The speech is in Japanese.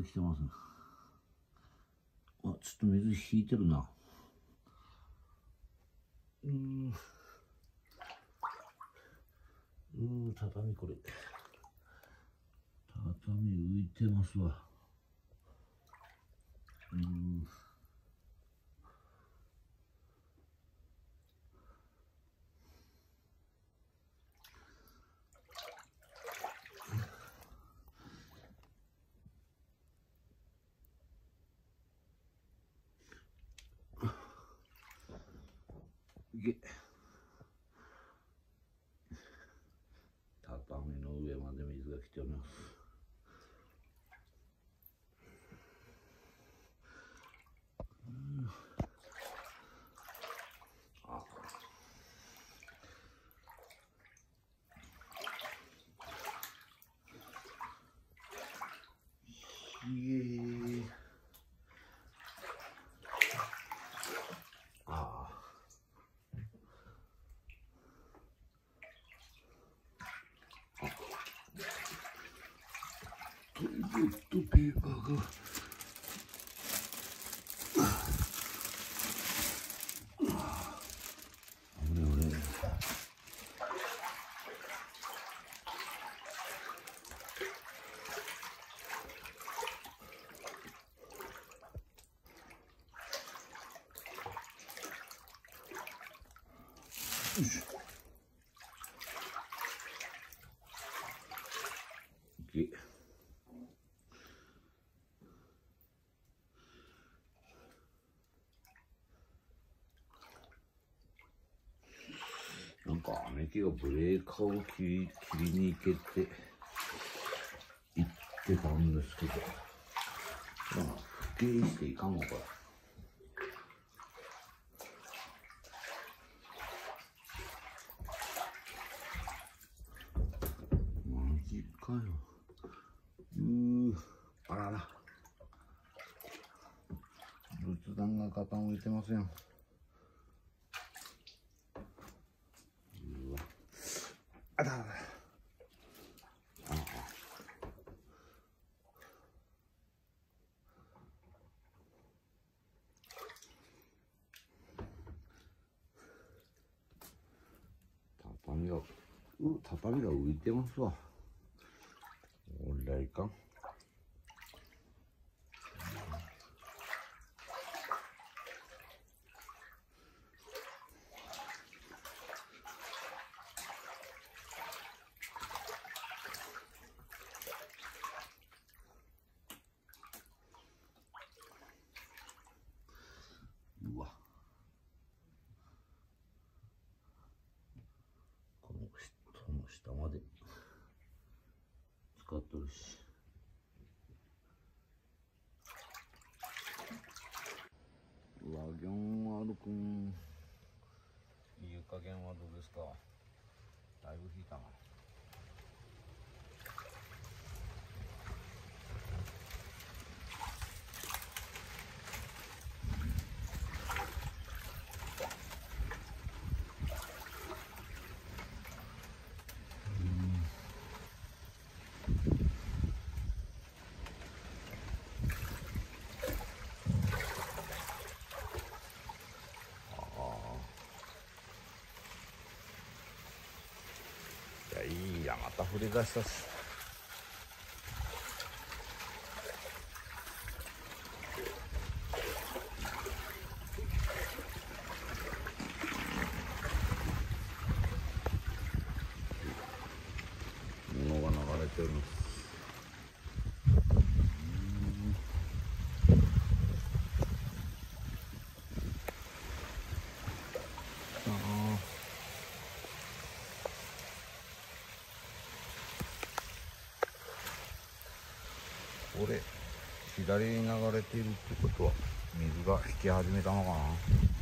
来てますね。あ、ちょっと水引いてるな。畳これ。畳浮いてますわ。畳の上まで水が来ております。トイレットペーパーがなんか姉貴がブレーカーを切りに行けって言ってたんですけど、まあ不敬していかんのか。マジかよ。あらら。仏壇が傾いてますよ。あららら。畳が浮いてますわ。これはいかん。うわ。この下まで使っとるし。うわ、ギョンワルくん。湯加減はどうですか。だいぶ引いたな。いや、また降り出したし。物が流れてるんです。これ左に流れているってことは水が引き始めたのかな。